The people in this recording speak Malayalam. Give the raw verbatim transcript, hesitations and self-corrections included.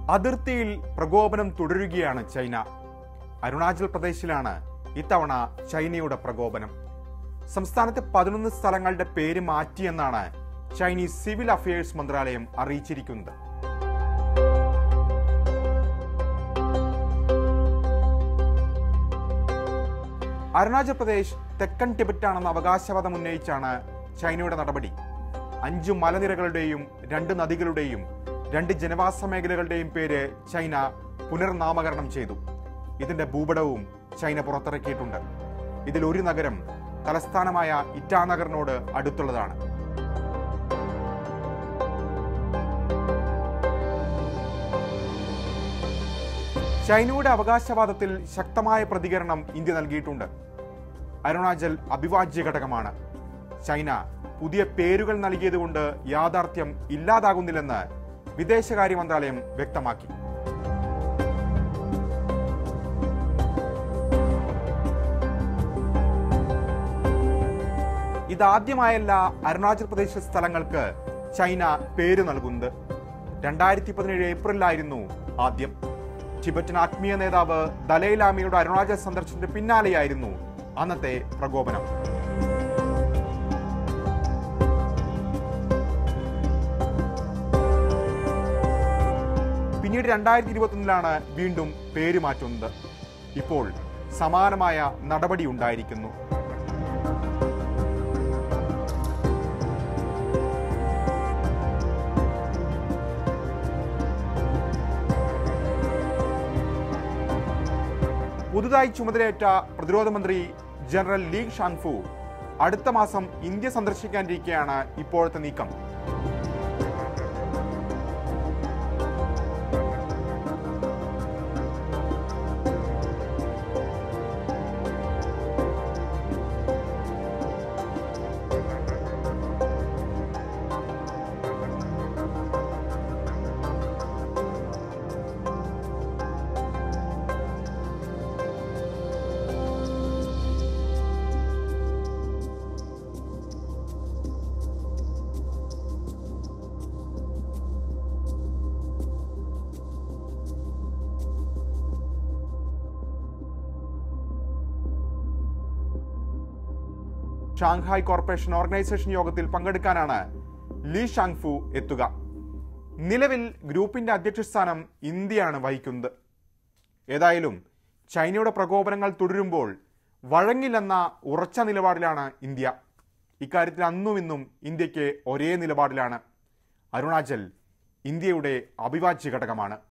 അതിർത്തിയിൽ പ്രകോപനം തുടരുകയാണ് ചൈന. അരുണാചൽ പ്രദേശിലാണ് ഇത്തവണ ചൈനയുടെ പ്രകോപനം. സംസ്ഥാനത്തെ പതിനൊന്ന് സ്ഥലങ്ങളുടെ പേര് മാറ്റിയെന്നാണ് ചൈനീസ് സിവിൽ അഫയേഴ്സ് മന്ത്രാലയം അറിയിച്ചിരിക്കുന്നത്. അരുണാചൽ പ്രദേശ് തെക്കൻ ടിബറ്റാണെന്ന അവകാശവാദം ഉന്നയിച്ചാണ് ചൈനയുടെ നടപടി. അഞ്ചു മലനിരകളുടെയും രണ്ട് നദികളുടെയും രണ്ട് ജനവാസ മേഖലകളുടെയും പേര് ചൈന പുനർനാമകരണം ചെയ്തു. ഇതിന്റെ ഭൂപടവും ചൈന പുറത്തിറക്കിയിട്ടുണ്ട്. ഇതിൽ ഒരു നഗരം തലസ്ഥാനമായ ഇറ്റാനഗറിനോട് അടുത്തുള്ളതാണ്. ചൈനയുടെ അവകാശവാദത്തിൽ ശക്തമായ പ്രതികരണം ഇന്ത്യ നൽകിയിട്ടുണ്ട്. അരുണാചൽ അവിഭാജ്യ ഘടകമാണ്. ചൈന പുതിയ പേരുകൾ നൽകിയതുകൊണ്ട് യാഥാർത്ഥ്യം ഇല്ലാതാകുന്നില്ലെന്ന് വിദേശകാര്യ മന്ത്രാലയം വ്യക്തമാക്കി. ഇതാദ്യമായല്ല അരുണാചൽ പ്രദേശ് സ്ഥലങ്ങൾക്ക് ചൈന പേര് നൽകുന്നത്. രണ്ടായിരത്തി പതിനേഴ് ഏപ്രിലായിരുന്നു ആദ്യം. ടിബറ്റൻ ആത്മീയ നേതാവ് ദലൈലാമയുടെ അരുണാചൽ സന്ദർശനത്തിന് പിന്നാലെയായിരുന്നു അന്നത്തെ പ്രകോപനം. പിന്നീട് രണ്ടായിരത്തി ഇരുപത്തൊന്നിലാണ് വീണ്ടും പേര് മാറ്റുന്നത്. ഇപ്പോൾ സമാനമായ നടപടി ഉണ്ടായിരിക്കുന്നു. പുതുതായി ചുമതലയേറ്റ പ്രതിരോധ മന്ത്രി ജനറൽ ലീ ഷാങ്ഫു അടുത്ത മാസം ഇന്ത്യ സന്ദർശിക്കാനിരിക്കെയാണ് ഇപ്പോഴത്തെ നീക്കം. ഷാങ്ഹായ് കോർപ്പറേഷൻ ഓർഗനൈസേഷൻ യോഗത്തിൽ പങ്കെടുക്കാനാണ് ലീ ഷാങ്ഫു എത്തുക. നിലവിൽ ഗ്രൂപ്പിന്റെ അധ്യക്ഷ സ്ഥാനം ഇന്ത്യയാണ് വഹിക്കുന്നത്. ഏതായാലും ചൈനയുടെ പ്രകോപനങ്ങൾ തുടരുമ്പോൾ വഴങ്ങില്ലെന്ന ഉറച്ച നിലപാടിലാണ് ഇന്ത്യ. ഇക്കാര്യത്തിൽ അന്നും ഇന്നും ഇന്ത്യക്ക് ഒരേ നിലപാടിലാണ്. അരുണാചൽ ഇന്ത്യയുടെ അവിഭാജ്യ ഘടകമാണ്.